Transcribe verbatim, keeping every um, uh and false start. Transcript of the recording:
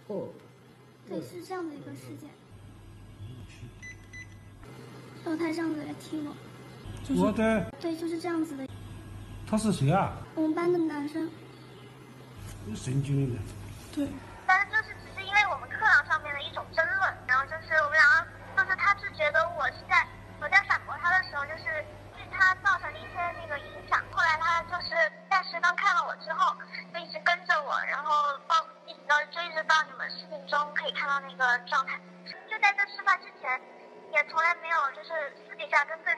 哦， 对，是这样的一个事件。然后他这样子来踢我。 就是我的。 对，就是这样子的。 他是谁啊？ 我们班的男生。 神经病的。对。 但是就是只是因为我们课堂上面的一种争论，然后就是我们两个，就是他是觉得我是在我在反驳他的时候，就是对他造成了一些那个影响。后来他就是在食堂看了我之后，就一直跟着我，然后到一直到追着到你们视频中可以看到那个状态。就在这事发之前，也从来没有就是私底下跟对